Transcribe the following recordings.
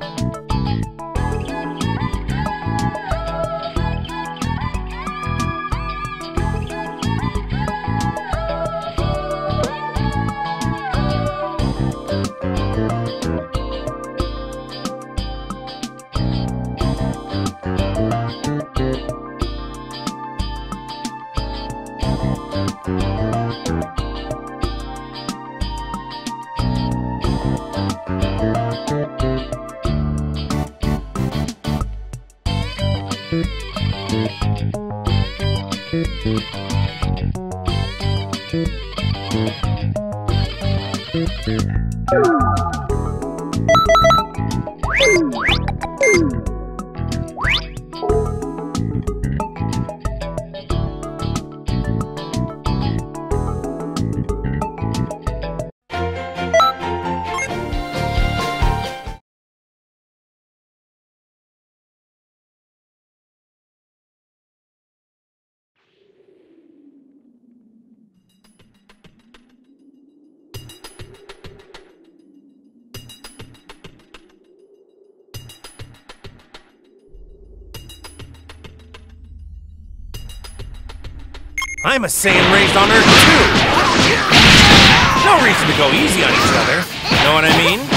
I'm a Saiyan raised on Earth too! No reason to go easy on each other. Know what I mean?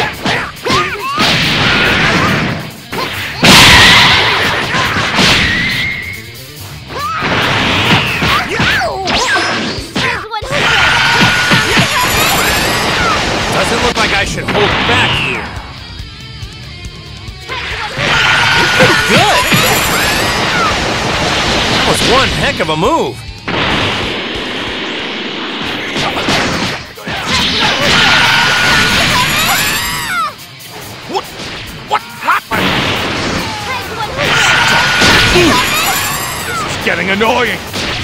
Doesn't look like I should hold back here. Good! That was one heck of a move. What happened? This is getting annoying.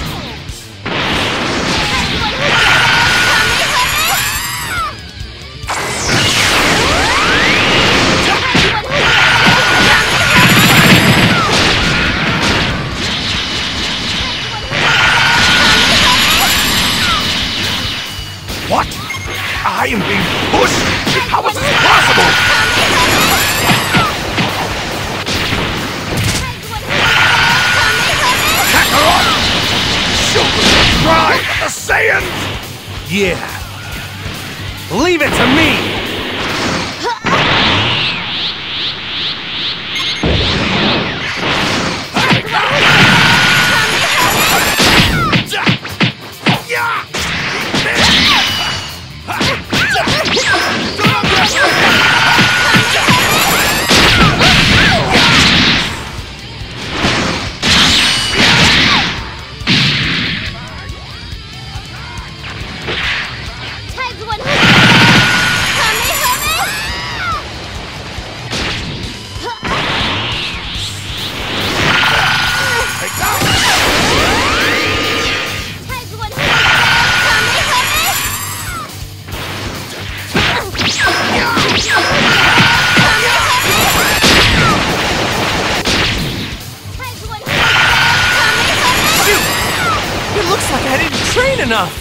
What? I am being pushed? How is this possible? Kakarot! Children cry at the Saiyans! Yeah. Leave it to me! Enough.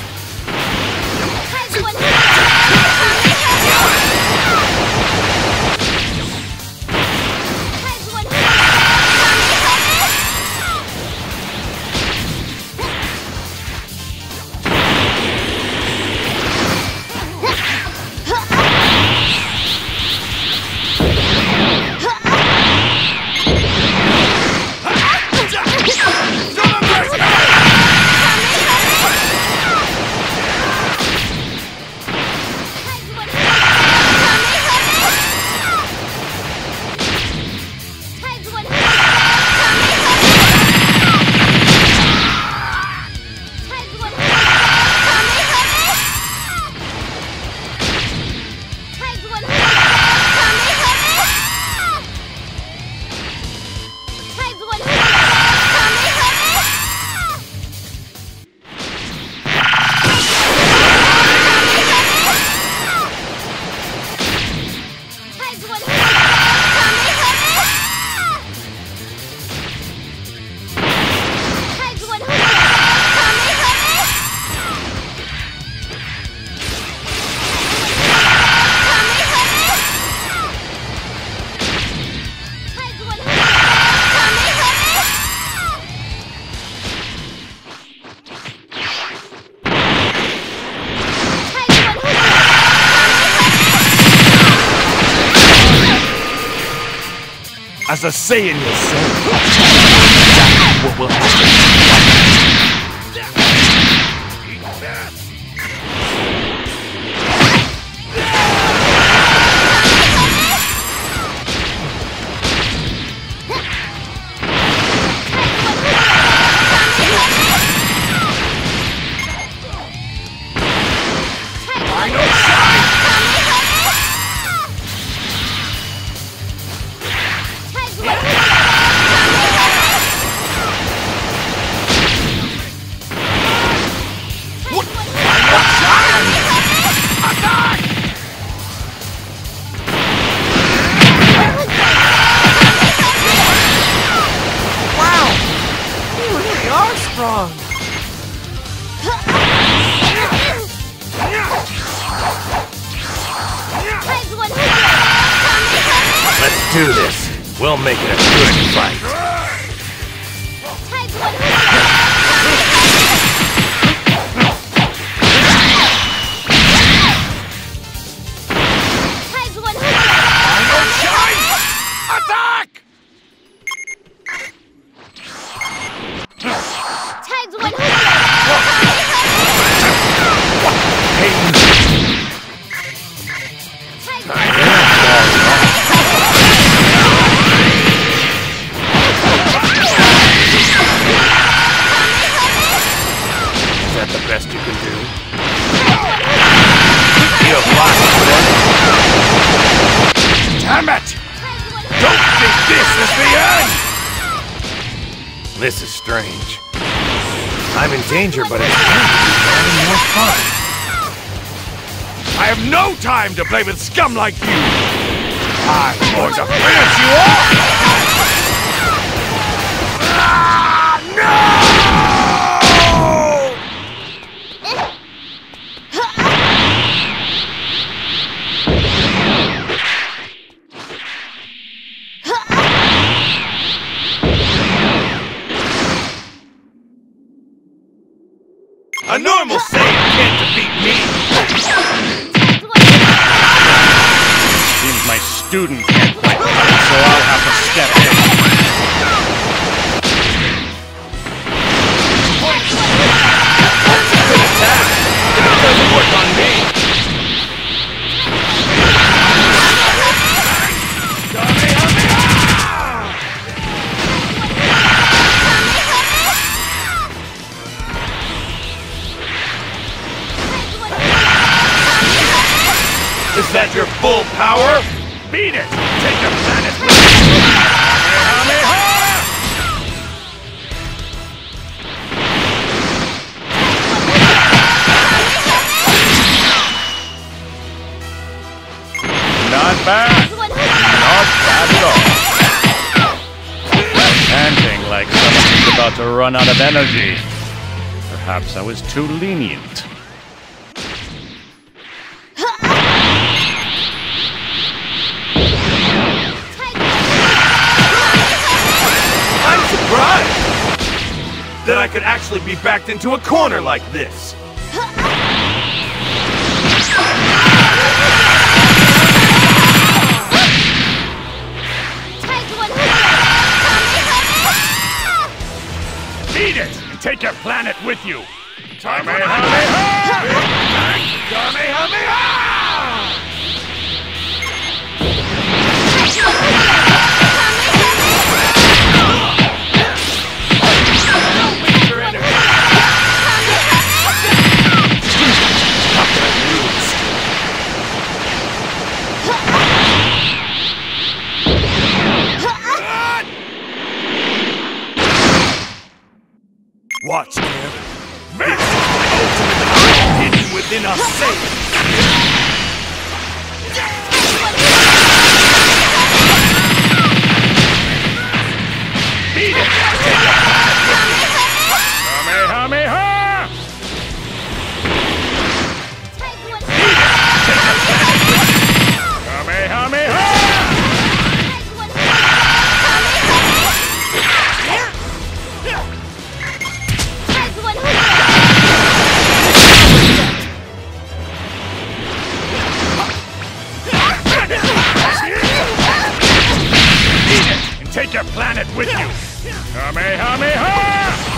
as a Saiyan yourself. Exactly what will happen. Let's do this. We'll make it a good fight. This is strange. I'm in danger, but it's going to be more fun. I have no time to play with scum like you! I'm going to finish you off! A normal Saiyan can't defeat me! Seems my student can't quite fight, so I'll have to step in. That's a good attack! It doesn't work on me! Is that your full power? Beat it! Take the planet with you! Not bad! Not bad at all! Panting like someone's about to run out of energy. Perhaps I was too lenient. That I could actually be backed into a corner like this. Eat it and take your planet with you. Kamehameha! Kamehameha! Watch, Kev. This is the ultimate power hidden within us Saiyans. Beat it! Take your planet with you! Kamehameha! Beat it! Take your planet with you! Kamehameha! take your planet with you! Kamehameha!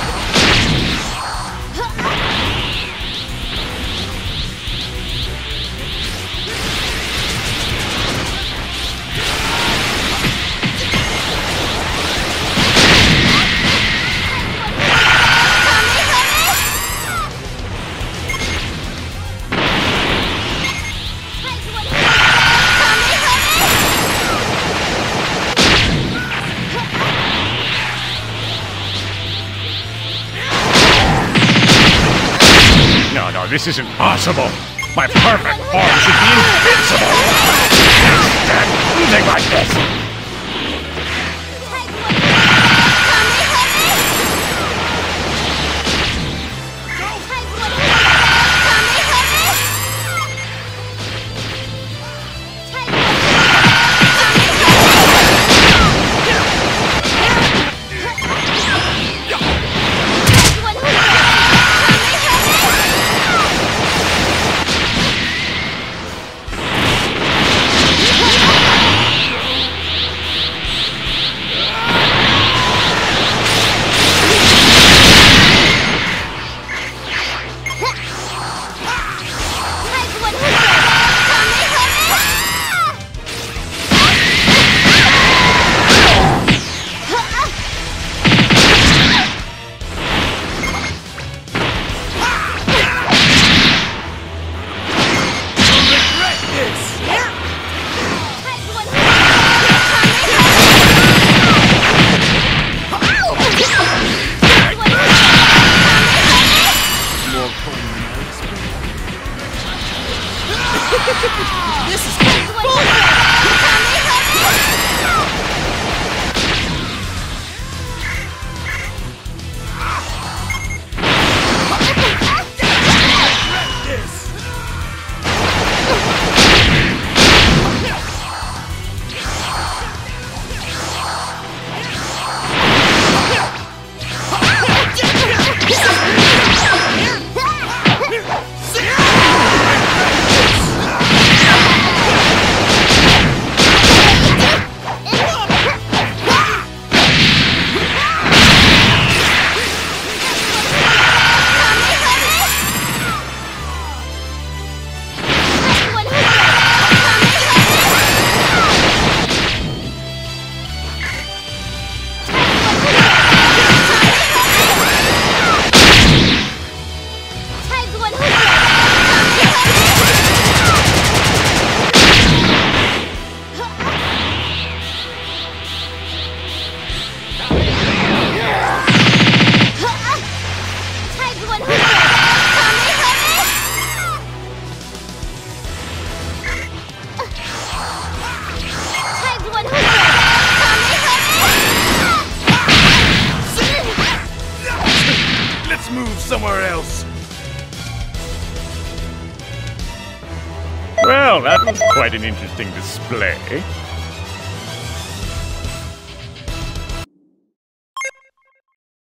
No, this isn't possible. My perfect form should be invincible. I can't stand losing like this. This is getting fun! Let's move somewhere else. Well, that was quite an interesting display.